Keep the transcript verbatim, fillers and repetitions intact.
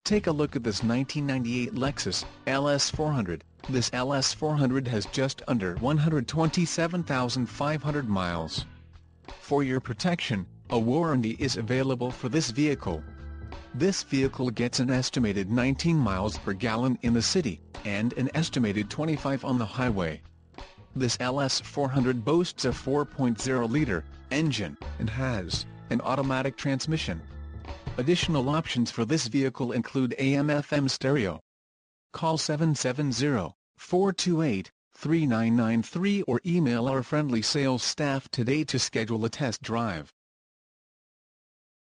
take a look at this nineteen ninety-eight Lexus L S four hundred. This L S four hundred has just under one hundred twenty-seven thousand five hundred miles. For your protection, a warranty is available for this vehicle. This vehicle gets an estimated nineteen miles per gallon in the city, and an estimated twenty-five on the highway. This L S four hundred boasts a four point oh liter engine, and has an automatic transmission. Additional options for this vehicle include A M F M stereo. Call seven seven zero, four two eight, three nine nine three or email our friendly sales staff today to schedule a test drive.